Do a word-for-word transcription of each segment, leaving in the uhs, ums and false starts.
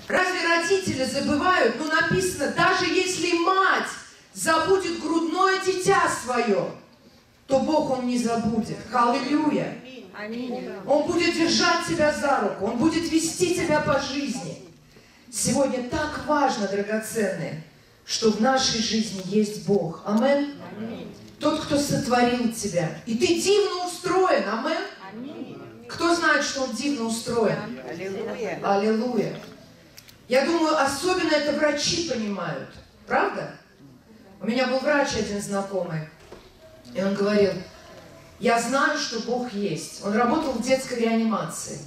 Разве родители забывают? Ну, написано, даже если мать забудет грудное дитя свое, то Бог Он не забудет. Аллилуйя. Он будет держать тебя за руку, Он будет вести тебя по жизни. Сегодня так важно, драгоценные, что в нашей жизни есть Бог. Амен. Тот, кто сотворил тебя. И ты дивно устроен. Амен. Кто знает, что Он дивно устроен? Аллилуйя. Аллилуйя. Я думаю, особенно это врачи понимают. Правда? У меня был врач один знакомый. И он говорил, я знаю, что Бог есть. Он работал в детской реанимации.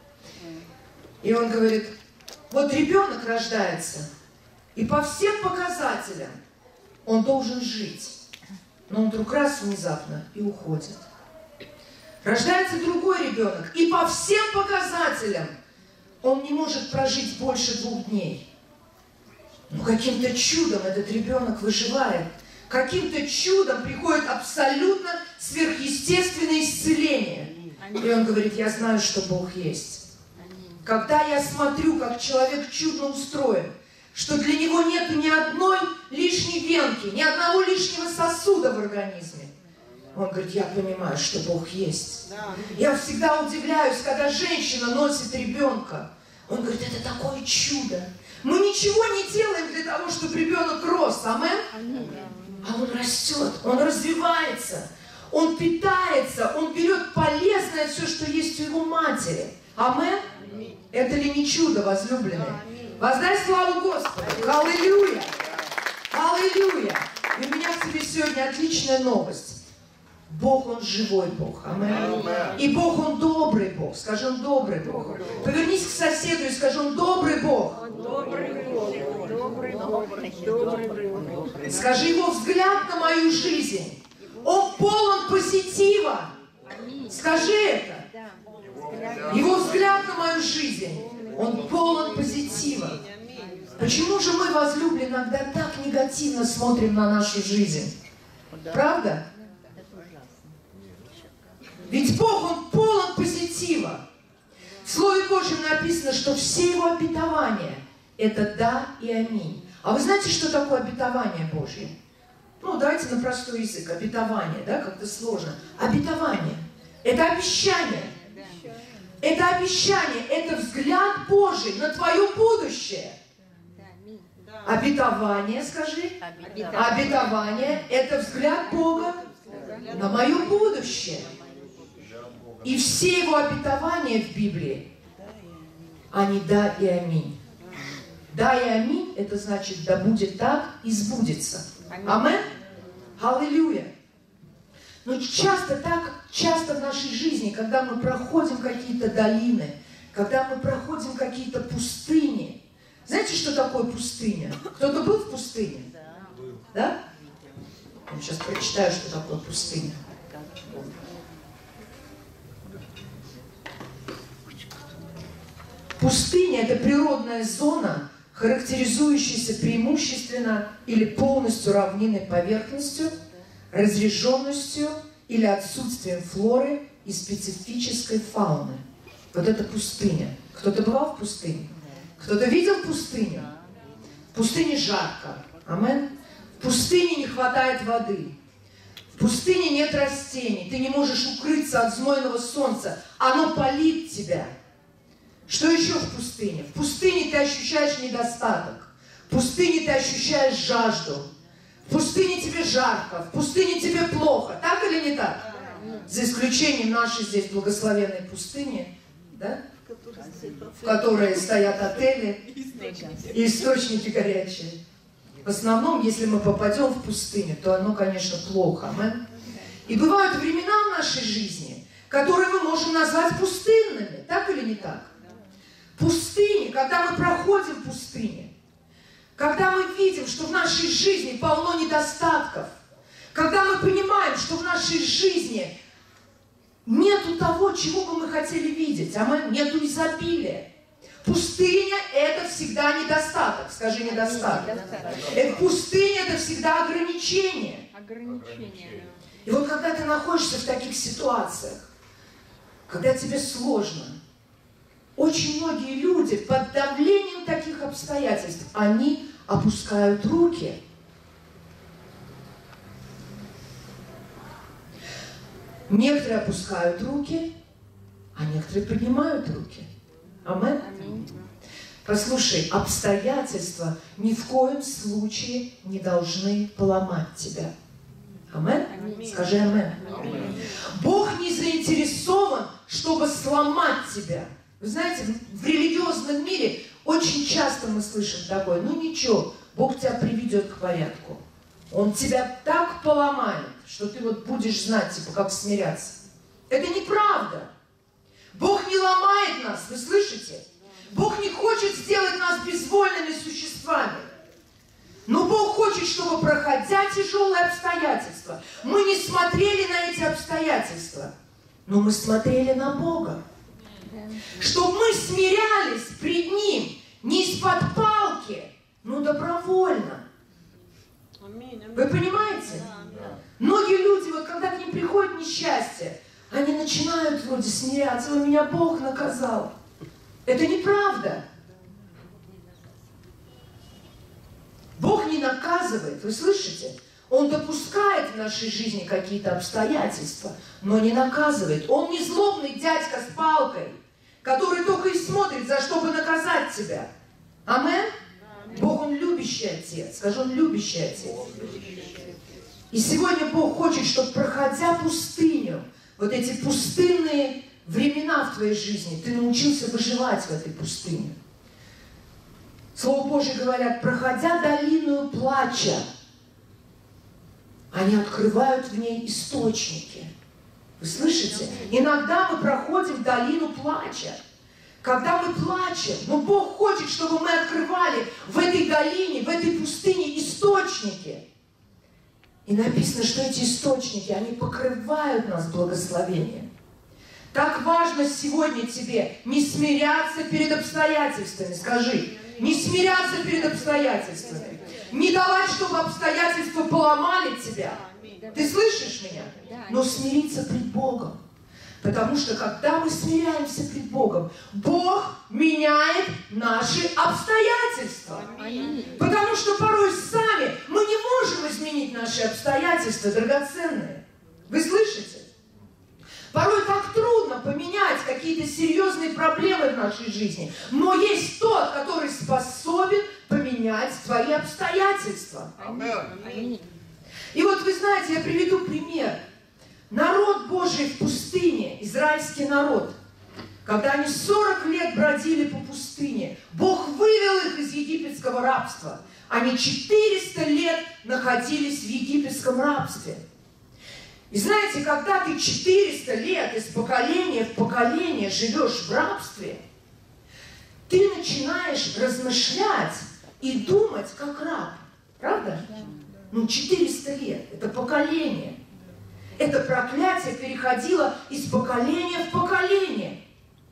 И он говорит, вот ребенок рождается, и по всем показателям он должен жить. Но он вдруг раз внезапно и уходит. Рождается другой ребенок, и по всем показателям он не может прожить больше двух дней. Но каким-то чудом этот ребенок выживает. Каким-то чудом приходит абсолютно сверхъестественное исцеление. И он говорит, я знаю, что Бог есть. Когда я смотрю, как человек чудно устроен, что для него нет ни одной лишней венки, ни одного лишнего сосуда в организме, он говорит, я понимаю, что Бог есть. Я всегда удивляюсь, когда женщина носит ребенка. Он говорит, это такое чудо. Мы ничего не делаем для того, чтобы ребенок рос. Амен? А он растет, он развивается, он питается, он берет полезное все, что есть у его матери. Амен? Это ли не чудо, возлюбленные? Воздай славу Господу. Аллилуйя! Аллилуйя! И у меня к тебе сегодня отличная новость. Бог, Он живой Бог. Амен. И Бог, Он добрый Бог. Скажи, Он добрый Бог. Повернись к соседу и скажи, Он добрый Бог. Добрый Бог. Добрый Бог. Добрый Бог. Скажи, Его взгляд на мою жизнь, Он полон позитива. Скажи это. Его взгляд на мою жизнь, он полон позитива. Почему же мы, возлюбленные, иногда так негативно смотрим на нашу жизнь? Правда? Ведь Бог, Он полон позитива. В Слове Божьем написано, что все Его обетования – это да и аминь. А вы знаете, что такое обетование Божье? Ну, давайте на простой язык. Обетование, да, как-то сложно. Обетование – это обещание. Это обещание, это взгляд Божий на твое будущее. Обетование, скажи. Обетование – это взгляд Бога на мое будущее. И все Его обетования в Библии, они да и аминь. Да и аминь – это значит, да будет так и сбудется. Амен? Аллилуйя. Но часто так, часто в нашей жизни, когда мы проходим какие-то долины, когда мы проходим какие-то пустыни. Знаете, что такое пустыня? Кто-то был в пустыне? Да? Я сейчас прочитаю, что такое пустыня. Пустыня – это природная зона, характеризующаяся преимущественно или полностью равнинной поверхностью, разреженностью или отсутствием флоры и специфической фауны. Вот это пустыня. Кто-то бывал в пустыне? Кто-то видел пустыню? В пустыне жарко. Амен. В пустыне не хватает воды. В пустыне нет растений. Ты не можешь укрыться от знойного солнца. Оно палит тебя. Что еще в пустыне? В пустыне ты ощущаешь недостаток. В пустыне ты ощущаешь жажду. В пустыне тебе жарко, в пустыне тебе плохо. Так или не так? За исключением нашей здесь благословенной пустыни, да? В которой стоят отели и источники горячие. В основном, если мы попадем в пустыню, то оно, конечно, плохо. Амен. И бывают времена в нашей жизни, которые мы можем назвать пустынными. Так или не так? Пустыни, когда мы проходим в пустыне, когда мы видим, что в нашей жизни полно недостатков, когда мы понимаем, что в нашей жизни нету того, чего бы мы хотели видеть, а мы нету изобилия. Пустыня – это всегда недостаток. Скажи недостаток. Это пустыня – это всегда ограничение. Ограничение. И вот когда ты находишься в таких ситуациях, когда тебе сложно, очень многие люди под давлением таких обстоятельств, они опускают руки. Некоторые опускают руки, а некоторые поднимают руки. Амин. Послушай, обстоятельства ни в коем случае не должны поломать тебя. Амин? Скажи амин. Бог не заинтересован, чтобы сломать тебя. Вы знаете, в религиозном мире очень часто мы слышим такое: ну ничего, Бог тебя приведет к порядку. Он тебя так поломает, что ты вот будешь знать, типа, как смиряться. Это неправда. Бог не ломает нас, вы слышите? Бог не хочет сделать нас безвольными существами. Но Бог хочет, чтобы, проходя тяжелые обстоятельства, мы не смотрели на эти обстоятельства, но мы смотрели на Бога. Чтобы мы смирялись пред Ним не из-под палки, но добровольно. Вы понимаете? Многие люди, вот когда к ним приходит несчастье, они начинают вроде смиряться: «Ой, меня Бог наказал». Это неправда. Бог не наказывает, вы слышите? Он допускает в нашей жизни какие-то обстоятельства, но не наказывает. Он не злобный дядька с палкой, который только и смотрит, за что бы наказать тебя. Амин? Бог, Он любящий Отец. Скажи, Он любящий Отец. И сегодня Бог хочет, чтобы, проходя пустыню, вот эти пустынные времена в твоей жизни, ты научился выживать в этой пустыне. Слово Божье говорят: проходя долину плача, они открывают в ней источники. Вы слышите? Иногда мы проходим долину плача. Когда мы плачем, но Бог хочет, чтобы мы открывали в этой долине, в этой пустыне источники. И написано, что эти источники, они покрывают нас благословением. Так важно сегодня тебе не смиряться перед обстоятельствами. Скажи, не смиряться перед обстоятельствами. Не давать, чтобы обстоятельства поломали тебя. Ты слышишь меня? Но смириться пред Богом. Потому что когда мы смиряемся пред Богом, Бог меняет наши обстоятельства. Потому что порой сами мы не можем изменить наши обстоятельства драгоценные. Вы слышите? Порой так трудно поменять какие-то серьезные проблемы в нашей жизни. Но есть тот, который способен поменять твои обстоятельства. И вот вы знаете, я приведу пример. Народ Божий в пустыне, израильский народ, когда они сорок лет бродили по пустыне, Бог вывел их из египетского рабства. Они четыреста лет находились в египетском рабстве. И знаете, когда ты четыреста лет из поколения в поколение живешь в рабстве, ты начинаешь размышлять и думать как раб. Правда? Ну, четыреста лет. Это поколение. Это проклятие переходило из поколения в поколение.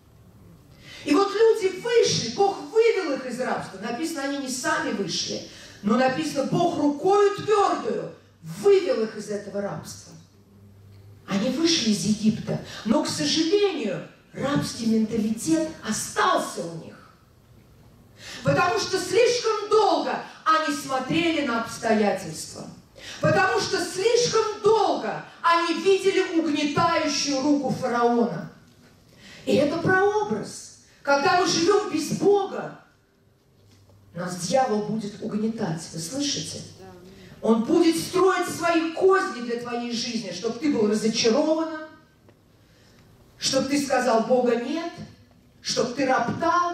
И вот люди вышли, Бог вывел их из рабства. Написано, они не сами вышли, но написано, Бог рукою твердую вывел их из этого рабства. Они вышли из Египта, но, к сожалению, рабский менталитет остался у них. Потому что слишком долго они смотрели на обстоятельства. Потому что слишком долго они видели угнетающую руку фараона. И это прообраз. Когда мы живем без Бога, нас дьявол будет угнетать. Вы слышите? Он будет строить свои козни для твоей жизни, чтобы ты был разочарован, чтобы ты сказал: Бога нет, чтобы ты роптал.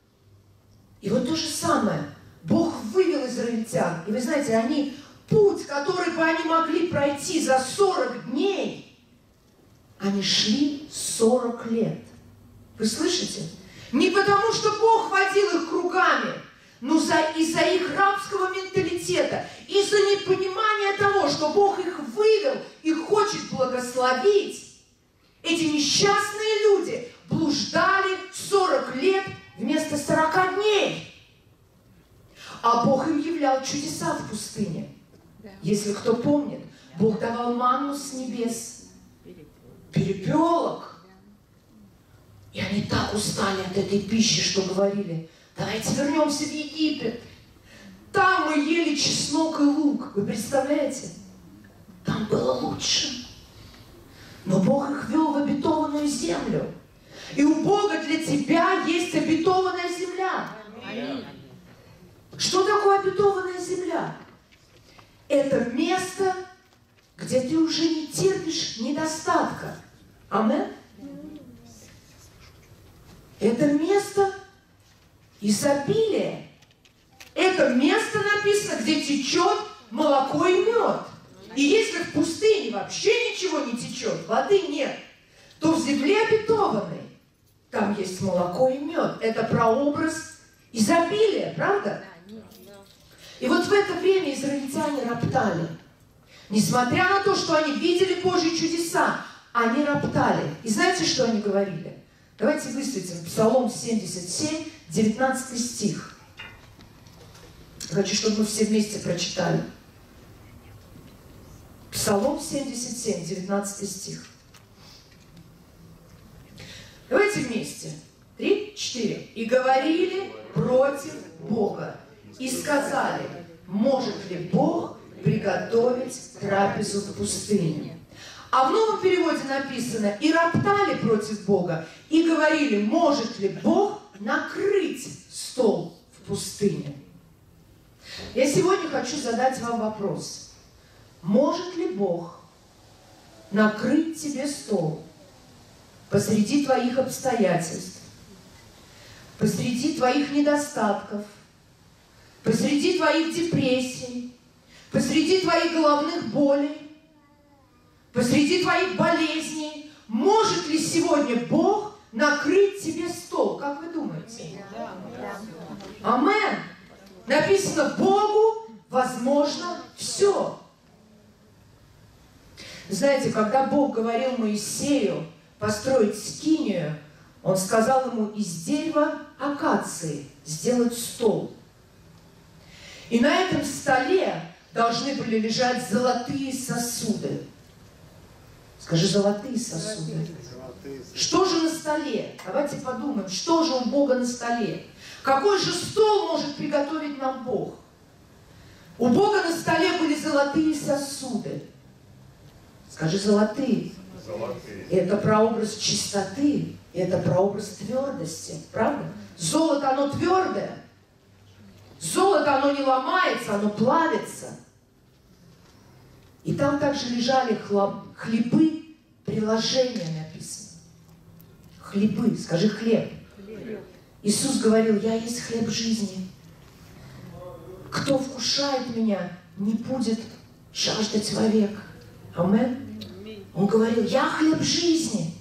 И вот то же самое. Бог вывел израильтян. И вы знаете, они... Путь, который бы они могли пройти за сорок дней, они шли сорок лет. Вы слышите? Не потому, что Бог водил их кругами, но за, из-за их рабского менталитета, из-за непонимания того, что Бог их вывел и хочет благословить. Эти несчастные люди блуждали сорок лет вместо сорока дней. А Бог им являл чудеса в пустыне. Если кто помнит, Бог давал манну с небес, перепелок. И они они так устали от этой пищи, что говорили: давайте вернемся в Египет. Там мы ели чеснок и лук. Вы представляете? Там было лучше. Но Бог их вел в обетованную землю. И у Бога для тебя есть обетованная земля. Аминь. Что такое обетованная земля? Это место, где ты уже не терпишь недостатка. Амин. Это место изобилия. Это место написано, где течет молоко и мед. И если в пустыне вообще ничего не течет, воды нет, то в земле обетованной там есть молоко и мед. Это прообраз изобилия, правда? И вот в это время израильтяне роптали. Несмотря на то, что они видели Божьи чудеса, они роптали. И знаете, что они говорили? Давайте высветим Псалом семьдесят семь, девятнадцатый стих. Хочу, чтобы мы все вместе прочитали. Псалом семьдесят семь, девятнадцатый стих. Давайте вместе. Три, четыре. «И говорили против Бога, и сказали: может ли Бог приготовить трапезу в пустыне?» А в новом переводе написано: «И роптали против Бога, и говорили: может ли Бог накрыть стол в пустыне?» Я сегодня хочу задать вам вопрос. Может ли Бог накрыть тебе стол посреди твоих обстоятельств, посреди твоих недостатков, посреди твоих депрессий, посреди твоих головных болей, посреди твоих болезней? Может ли сегодня Бог накрыть тебе стол? Как вы думаете? Амен. Написано: Богу возможно все. Знаете, когда Бог говорил Моисею построить скинию, Он сказал ему из дерева акации сделать стол. И на этом столе должны были лежать золотые сосуды. Скажи: золотые сосуды. Что же на столе? Давайте подумаем, что же у Бога на столе? Какой же стол может приготовить нам Бог? У Бога на столе были золотые сосуды. Скажи: золотые. Золотые. Это прообраз чистоты, это прообраз твердости, правда? Золото, оно твердое. Золото, оно не ломается, оно плавится. И там также лежали хлеб, хлебы, приложения написано. Хлебы, скажи: хлеб. Хлеб. Иисус говорил: я есть хлеб жизни. Кто вкушает меня, не будет жаждать вовек. Амен. Он говорил: я хлеб жизни.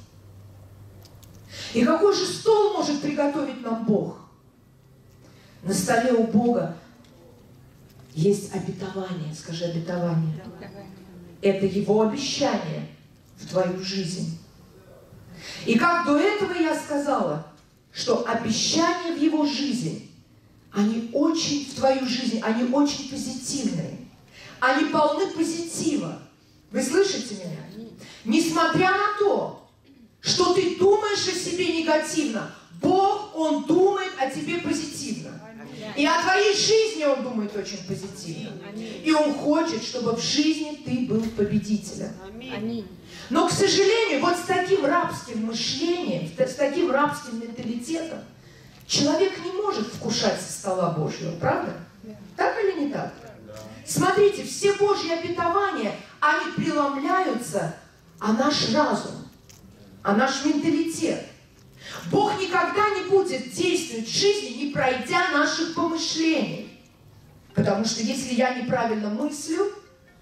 И какой же стол может приготовить нам Бог? На столе у Бога есть обетование. Скажи: обетование. Это Его обещание в твою жизнь. И как до этого я сказала, что обещания в Его жизнь, они очень, в твою жизнь, они очень позитивные. Они полны позитива. Вы слышите меня? Несмотря на то, что ты думаешь о себе негативно, Бог, Он думает о тебе позитивно. И о твоей жизни Он думает очень позитивно. И Он хочет, чтобы в жизни ты был победителем. Но, к сожалению, вот с таким рабским мышлением, с таким рабским менталитетом человек не может вкушать со стола Божьего, правда? Так или не так? Смотрите, все Божьи обетования, они преломляются о наш разум, о наш менталитет. Бог никогда не будет действовать в жизни, не пройдя наших помышлений. Потому что если я неправильно мыслю,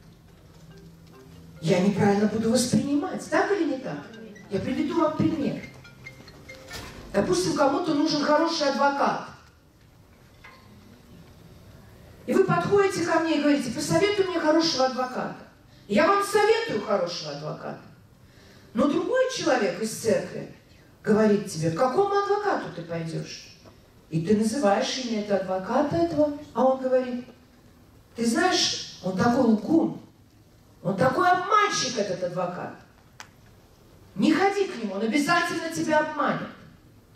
я неправильно буду воспринимать. Так или не так? Я приведу вам пример. Допустим, кому-то нужен хороший адвокат. И вы подходите ко мне и говорите: посоветуй мне хорошего адвоката. Я вам советую хорошего адвоката. Но другой человек из церкви говорит тебе: к какому адвокату ты пойдешь? И ты называешь имя этого адвоката этого, а он говорит: ты знаешь, он такой лгун, он такой обманщик, этот адвокат. Не ходи к нему, он обязательно тебя обманет.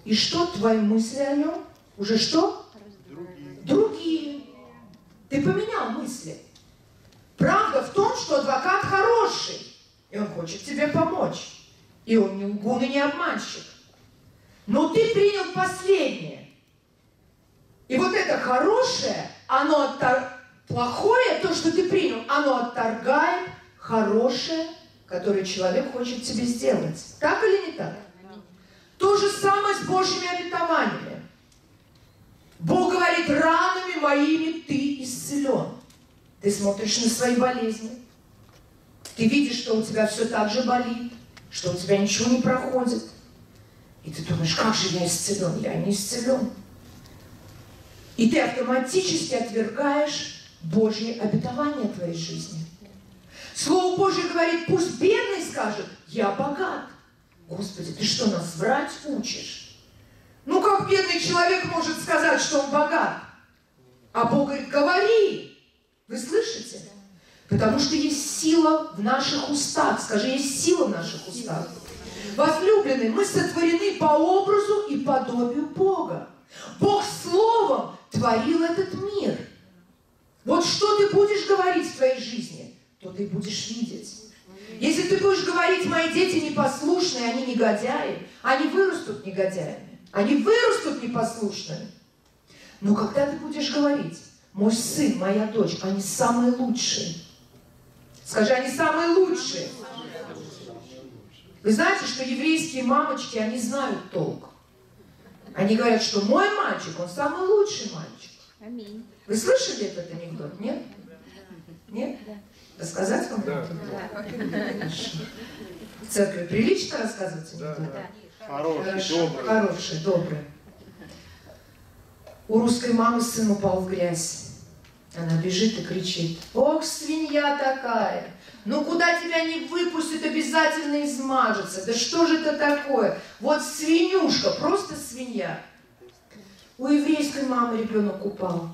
И что твои мысли о нем? Уже что? Другие. Другие. Ты поменял мысли. Правда в том, что адвокат хороший, и он хочет тебе помочь. И он не лгун и не обманщик. Но ты принял последнее. И вот это хорошее, оно оттор... плохое, то, что ты принял, оно отторгает хорошее, которое человек хочет тебе сделать. Так или не так? То же самое с Божьими обетованиями. Бог говорит, ранами моими ты исцелен. Ты смотришь на свои болезни. Ты видишь, что у тебя все так же болит, что у тебя ничего не проходит. И ты думаешь, как же я исцелен? Я не исцелен. И ты автоматически отвергаешь Божьи обетования в твоей жизни. Слово Божье говорит, пусть бедный скажет, я богат. Господи, ты что, нас врать учишь? Ну как бедный человек может сказать, что он богат? А Бог говорит, говори. Вы слышите? Потому что есть сила в наших устах. Скажи, есть сила в наших устах. Возлюбленные, мы сотворены по образу и подобию Бога. Бог Словом творил этот мир. Вот что ты будешь говорить в твоей жизни, то ты будешь видеть. Если ты будешь говорить, мои дети непослушные, они негодяи, они вырастут негодяями, они вырастут непослушными. Но когда ты будешь говорить, мой сын, моя дочь, они самые лучшие. Скажи, они самые лучшие. Вы знаете, что еврейские мамочки, они знают толк. Они говорят, что мой мальчик, он самый лучший мальчик. Аминь. Вы слышали этот анекдот? Нет? Нет? Рассказать вам? Да. В церкви прилично рассказывать анекдот? Да. Хороший, добрый. Хороший, добрый. У русской мамы сын упал в грязь. Она бежит и кричит, ох, свинья такая, ну куда тебя не выпустят, обязательно измажется. Да что же это такое? Вот свинюшка, просто свинья. У еврейской мамы ребенок упал.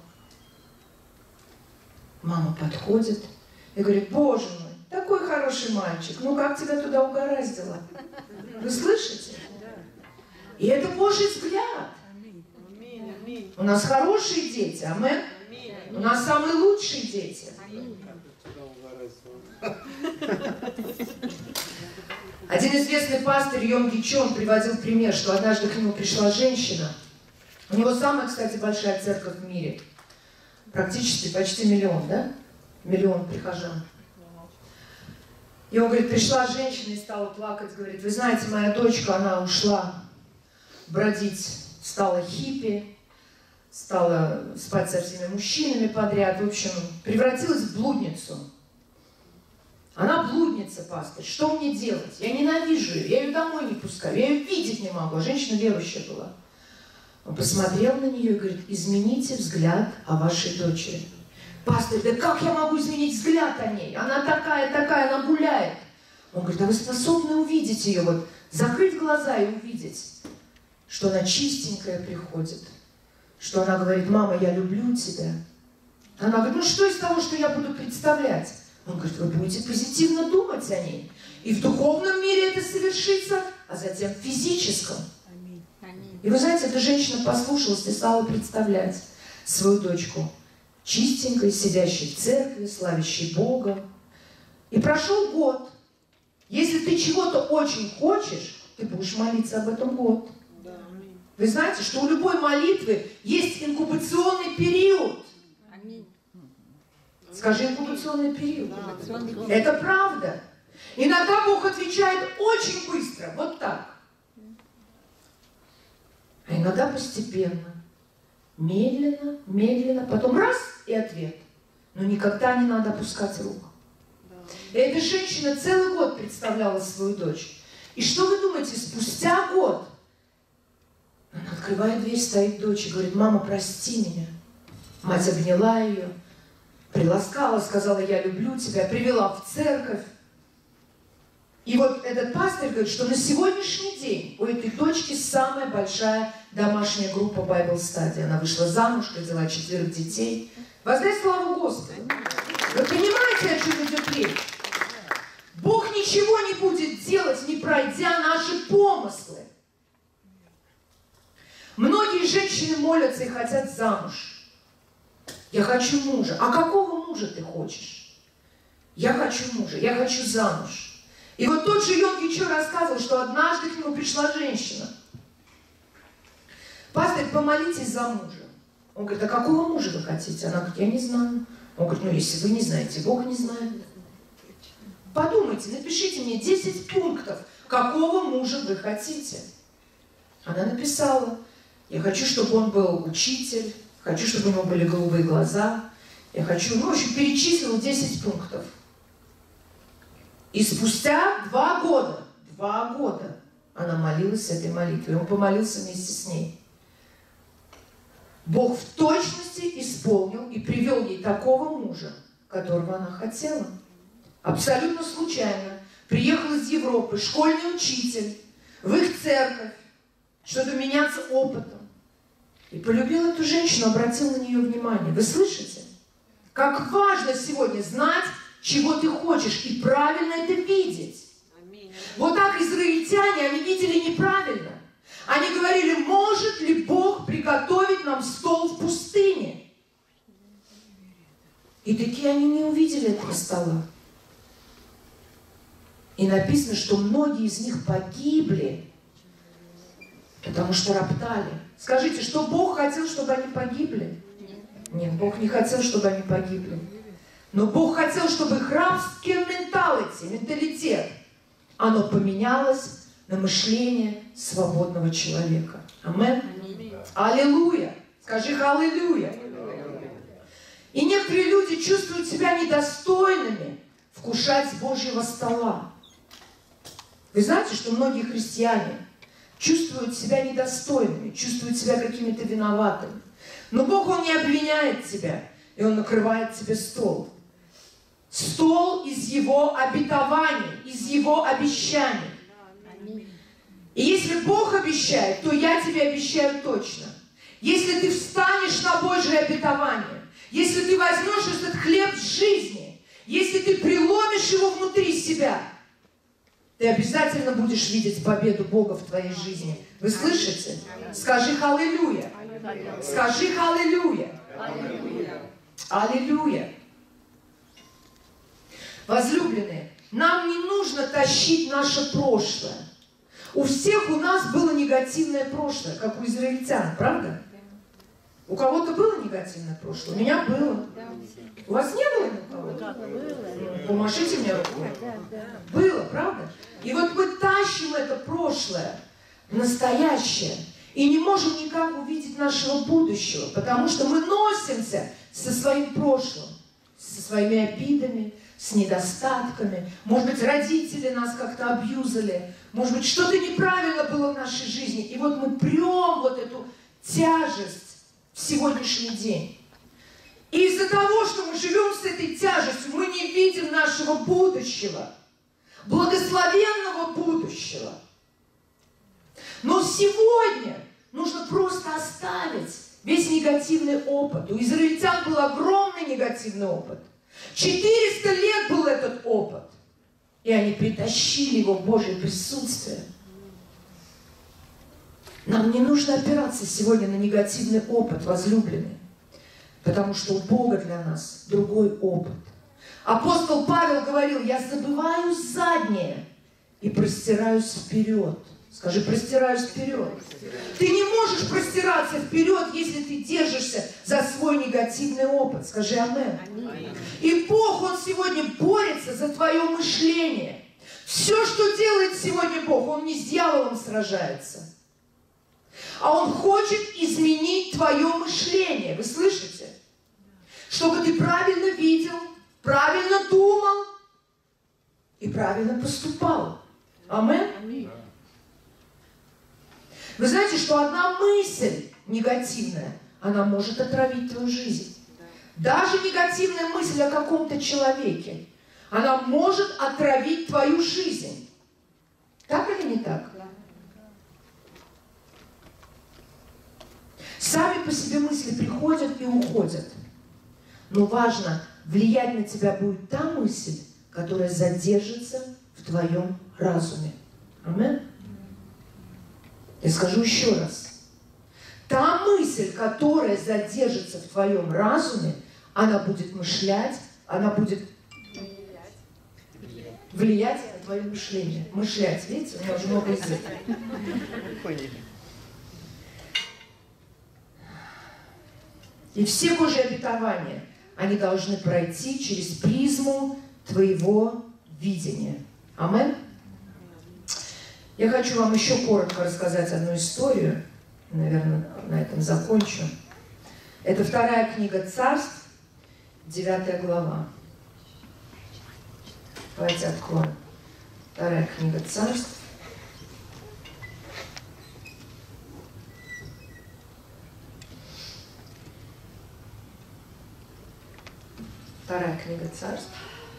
Мама подходит и говорит, боже мой, такой хороший мальчик, ну как тебя туда угораздило? Вы слышите? И это Божий взгляд. У нас хорошие дети, амен. У нас самые лучшие дети. Один известный пастырь Йонги Чон приводил пример, что однажды к нему пришла женщина. У него самая, кстати, большая церковь в мире. Практически почти миллион, да? Миллион прихожан. И он говорит, пришла женщина и стала плакать, говорит, вы знаете, моя дочка, она ушла бродить, стала хиппи, стала спать со всеми мужчинами подряд, в общем, превратилась в блудницу. Она блудница, пастырь, что мне делать? Я ненавижу ее, я ее домой не пускаю, я ее видеть не могу, а женщина верующая была. Он посмотрел на нее и говорит, измените взгляд о вашей дочери. Пастырь, да как я могу изменить взгляд о ней? Она такая, такая, она гуляет. Он говорит, а вы способны увидеть ее, вот, закрыть глаза и увидеть, что она чистенькая приходит, что она говорит, мама, я люблю тебя. Она говорит, ну что из того, что я буду представлять? Он говорит, вы будете позитивно думать о ней. И в духовном мире это совершится, а затем в физическом. И вы знаете, эта женщина послушалась и стала представлять свою дочку чистенькой, сидящей в церкви, славящей Бога. И прошел год. Если ты чего-то очень хочешь, ты будешь молиться об этом год. Вы знаете, что у любой молитвы есть инкубационный период. Скажи, инкубационный период. Это правда. Иногда Бог отвечает очень быстро, вот так. А иногда постепенно, медленно, медленно, потом раз и ответ. Но никогда не надо опускать руку. И эта женщина целый год представляла свою дочь. И что вы думаете, спустя год она открывает дверь, стоит дочь и говорит, мама, прости меня. Мать обняла ее, приласкала, сказала, я люблю тебя, привела в церковь. И вот этот пастырь говорит, что на сегодняшний день у этой дочки самая большая домашняя группа Bible Study. Она вышла замуж, родила четверых детей. Воздай славу Господу. Вы понимаете, о чем идет речь? Бог ничего не будет делать, не пройдя наши помыслы. Многие женщины молятся и хотят замуж. Я хочу мужа. А какого мужа ты хочешь? Я хочу мужа, я хочу замуж. И вот тот же Йонги Чо рассказывал, что однажды к нему пришла женщина. Пастор, помолитесь за мужа. Он говорит, а какого мужа вы хотите? Она говорит, я не знаю. Он говорит, ну если вы не знаете, Бог не знает. Подумайте, напишите мне десять пунктов, какого мужа вы хотите. Она написала, я хочу, чтобы он был учитель, хочу, чтобы у него были голубые глаза, я хочу, ну, в общем, перечислила десять пунктов. И спустя два года, два года она молилась этой молитвой, он помолился вместе с ней. Бог в точности исполнил и привел ей такого мужа, которого она хотела. Абсолютно случайно. Приехал из Европы, школьный учитель, в их церковь, что-то меняться опытом. И полюбил эту женщину, обратил на нее внимание. Вы слышите? Как важно сегодня знать, чего ты хочешь, и правильно это видеть. Вот так израильтяне, они видели неправильно. Они говорили, может ли Бог приготовить нам стол в пустыне? И такие они не увидели этого стола. И написано, что многие из них погибли, потому что роптали. Скажите, что Бог хотел, чтобы они погибли? Нет, Бог не хотел, чтобы они погибли. Но Бог хотел, чтобы их рабский менталити, менталитет, оно поменялось на мышление свободного человека. Амен. Аллилуйя. Скажи аллилуйя. И некоторые люди чувствуют себя недостойными вкушать с Божьего стола. Вы знаете, что многие христиане чувствуют себя недостойными, чувствуют себя какими-то виноватыми. Но Бог, Он не обвиняет тебя, и Он накрывает тебе стол. Стол из Его обетований, из Его обещаний. И если Бог обещает, то я тебе обещаю точно. Если ты встанешь на Божье обетование, если ты возьмешь этот хлеб жизни, если ты преломишь его внутри себя, ты обязательно будешь видеть победу Бога в твоей жизни. Вы слышите? Скажи аллилуйя. Скажи аллилуйя. Аллилуйя. Возлюбленные, нам не нужно тащить наше прошлое. У всех у нас было негативное прошлое, как у израильтян, правда? У кого-то было негативное прошлое? У меня было. У вас не было ни у кого? Помашите мне рукой. Было, правда? И вот мы тащим это прошлое в настоящее и не можем никак увидеть нашего будущего, потому что мы носимся со своим прошлым, со своими обидами, с недостатками. Может быть, родители нас как-то абьюзали. Может быть, что-то неправильно было в нашей жизни. И вот мы прем вот эту тяжесть в сегодняшний день. И из-за того, что мы живем с этой тяжестью, мы не видим нашего будущего. Благословенного будущего. Но сегодня нужно просто оставить весь негативный опыт. У израильтян был огромный негативный опыт. четыреста лет был этот опыт. И они притащили его в Божье присутствие. Нам не нужно опираться сегодня на негативный опыт, возлюбленные. Потому что у Бога для нас другой опыт. Апостол Павел говорил, я забываю заднее и простираюсь вперед. Скажи, простираюсь вперед. Ты не можешь простираться вперед, если ты держишься за свой негативный опыт. Скажи амен. И Бог, Он сегодня борется за твое мышление. Все, что делает сегодня Бог, Он не с дьяволом сражается. А Он хочет изменить твое мышление. Вы слышите? Чтобы ты правильно видел, правильно думал и правильно поступал. Амен. Вы знаете, что одна мысль негативная, она может отравить твою жизнь. Даже негативная мысль о каком-то человеке, она может отравить твою жизнь. Так или не так? Сами по себе мысли приходят и уходят. Но важно, влиять на тебя будет та мысль, которая задержится в твоем разуме. Амен. Я скажу еще раз. мысль, которая задержится в твоем разуме, она будет мышлять, она будет влиять на твое мышление. Мышлять, видите, у меня уже много языков. И все Божьи обетования, они должны пройти через призму твоего видения. Амин? Я хочу вам еще коротко рассказать одну историю. Наверное, на этом закончу. Это вторая книга Царств, девятая глава. Давайте откроем. Вторая книга Царств. Вторая книга Царств.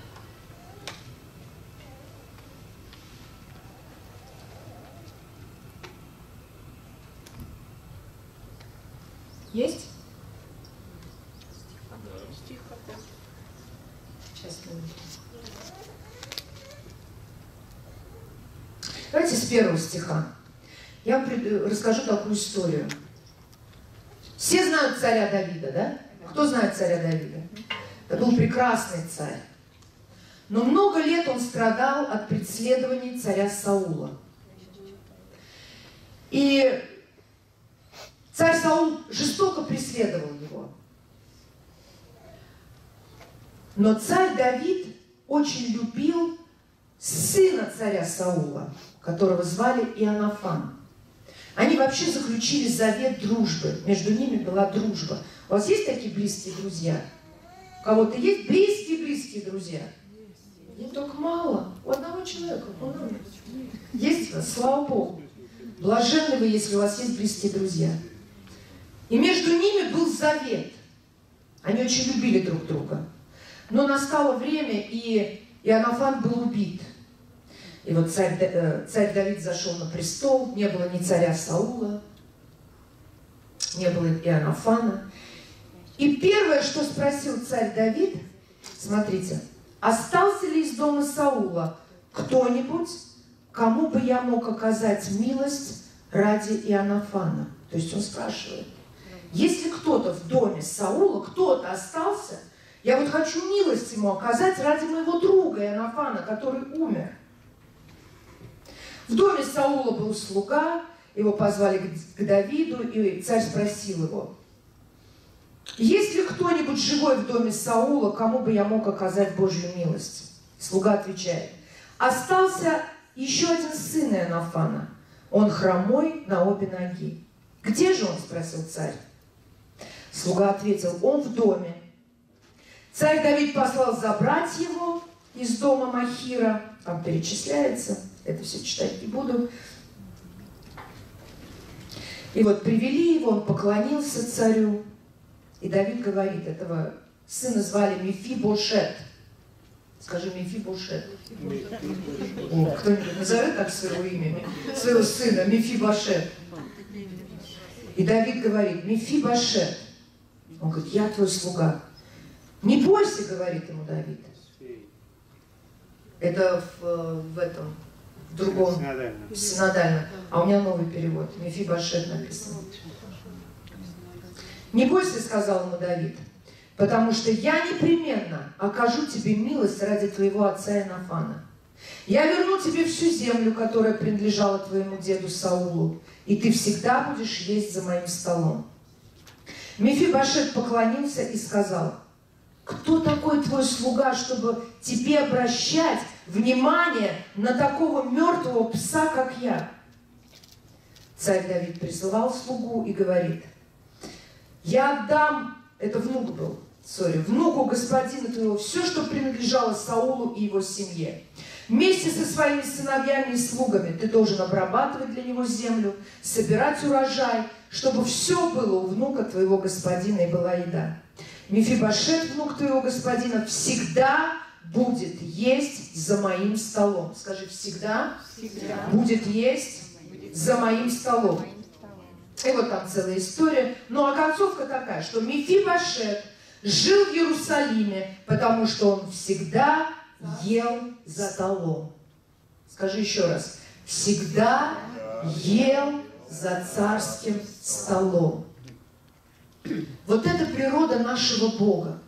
Есть? Сейчас мы... Давайте с первого стиха. Я пред... расскажу такую историю. Все знают царя Давида, да? Кто знает царя Давида? Это был прекрасный царь. Но много лет он страдал от преследований царя Саула. И царь Саул жестоко преследовал его. Но царь Давид очень любил сына царя Саула, которого звали Иоаннафан. Они вообще заключили завет дружбы. Между ними была дружба. У вас есть такие близкие друзья? У кого-то есть близкие-близкие друзья? Не только мало. У одного человека. Он умер. Есть у вас? Слава Богу. Блаженны вы, если у вас есть близкие друзья. И между ними был завет. Они очень любили друг друга. Но настало время, и Иоаннафан был убит. И вот царь, царь Давид зашел на престол, не было ни царя Саула, не было Иоаннафана. И первое, что спросил царь Давид, смотрите, остался ли из дома Саула кто-нибудь, кому бы я мог оказать милость ради Иоаннафана? То есть он спрашивает, если кто-то в доме Саула, кто-то остался, я вот хочу милость ему оказать ради моего друга Иоаннафана, который умер. В доме Саула был слуга, его позвали к Давиду, и царь спросил его, есть ли кто-нибудь живой в доме Саула, кому бы я мог оказать Божью милость? Слуга отвечает, остался еще один сын Иоаннафана, он хромой на обе ноги. Где же он? Спросил царь. Слуга ответил, он в доме. Царь Давид послал забрать его из дома Махира, там перечисляется, это все читать не буду. И вот привели его, он поклонился царю. И Давид говорит, этого сына звали Мефибошет. Скажи, Мефибошет. О, кто-нибудь назовет так своего имени, своего сына, Мефибошет. И Давид говорит, Мефибошет. Он говорит, я твой слуга. Не бойся, говорит ему Давид. Это в, в этом, в другом, в синодальном. А у меня новый перевод. Мефибошет написано. Не бойся, сказал ему Давид, потому что я непременно окажу тебе милость ради твоего отца Иоаннафана. Я верну тебе всю землю, которая принадлежала твоему деду Саулу, и ты всегда будешь есть за моим столом. Мефибошет поклонился и сказал, кто такой твой слуга, чтобы тебе обращать внимание на такого мертвого пса, как я? Царь Давид призывал слугу и говорит, я отдам, это внук был, сори, внуку господина твоего, все, что принадлежало Саулу и его семье. Вместе со своими сыновьями и слугами ты должен обрабатывать для него землю, собирать урожай, чтобы все было у внука твоего господина и была еда. Мефибошет, внук твоего господина, всегда будет есть за моим столом. Скажи, всегда, всегда. будет есть за моим столом. И вот там целая история. Ну а концовка такая, что Мефибошет жил в Иерусалиме, потому что он всегда ел за столом. Скажи еще раз. Всегда ел за царским столом. Вот это природа нашего Бога.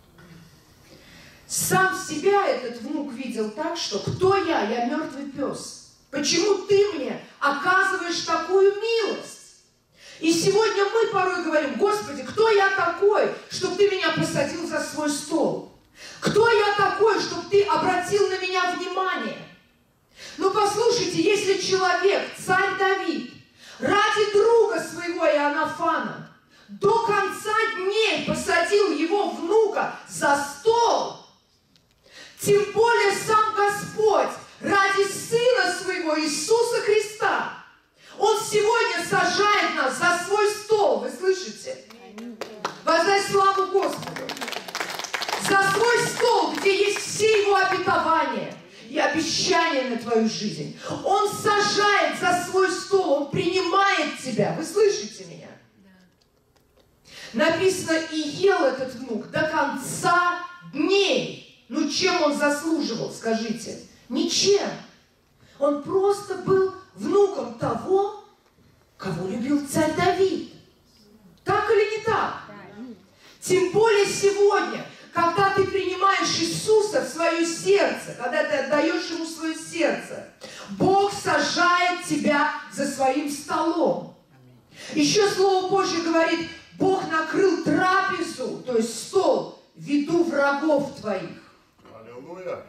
Сам себя этот внук видел так, что кто я? Я мертвый пес. Почему ты мне оказываешь такую милость? И сегодня мы порой говорим: Господи, кто я такой, чтобы ты меня посадил за свой стол? Кто я такой, чтобы ты обратил на меня внимание? Но послушайте, если человек, царь Давид, ради друга своего Иоаннафана до конца дней посадил его внука за стол, тем более сам Господь ради Сына Своего Иисуса Христа, Он сегодня сажает нас за свой стол. Вы слышите? Воздай славу Господу. За свой стол, где есть все Его обетования и обещания на твою жизнь. Он сажает за свой стол, Он принимает тебя. Вы слышите меня? Написано: и ел этот внук до конца дней. Ну, чем он заслуживал, скажите? Ничем. Он просто был внуком того, кого любил царь Давид. Так или не так? Тем более сегодня, когда ты принимаешь Иисуса в свое сердце, когда ты отдаешь Ему свое сердце, Бог сажает тебя за своим столом. Еще Слово Божье говорит: Бог накрыл трапезу, то есть стол, в виду врагов твоих. Аллилуйя.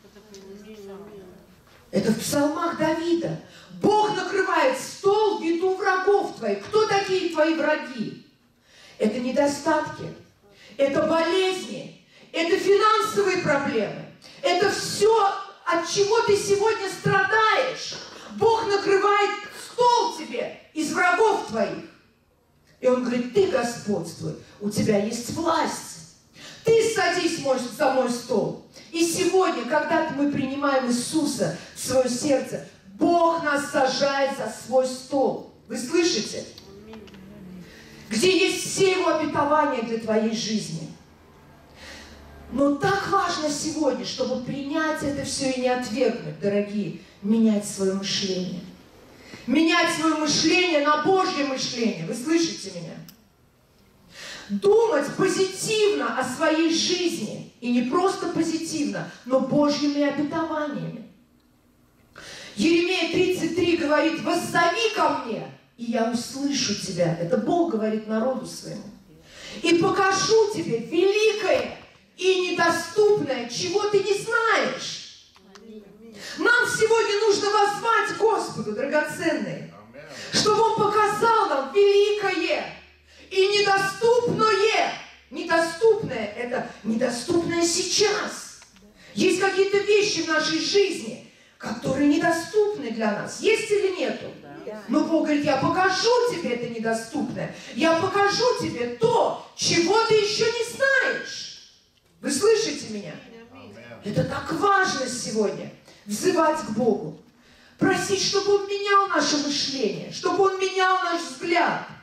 Это в псалмах Давида. Бог накрывает стол в виду врагов твоих. Кто такие твои враги? Это недостатки, это болезни, это финансовые проблемы, это все, от чего ты сегодня страдаешь. Бог накрывает стол тебе из врагов твоих. И Он говорит: ты господствуй, у тебя есть власть. Ты садись за мой стол. И сегодня, когда мы принимаем Иисуса в свое сердце, Бог нас сажает за свой стол. Вы слышите? Где есть все Его обетования для твоей жизни. Но так важно сегодня, чтобы принять это все и не отвергнуть, дорогие, менять свое мышление. Менять свое мышление на Божье мышление. Вы слышите меня? Думать позитивно о своей жизни. И не просто позитивно, но Божьими обетованиями. Еремея тридцать три говорит: воззови ко мне, и я услышу тебя. Это Бог говорит народу своему. И покажу тебе великое и недоступное, чего ты не знаешь. Нам сегодня нужно воззвать Господу, драгоценные, чтобы Он показал нам великое и недоступное. Недоступное – это недоступное сейчас. Есть какие-то вещи в нашей жизни, которые недоступны для нас. Есть или нету? Но Бог говорит: я покажу тебе это недоступное. Я покажу тебе то, чего ты еще не знаешь. Вы слышите меня? Это так важно сегодня. Взывать к Богу. Просить, чтобы Он менял наше мышление, чтобы Он менял наш взгляд.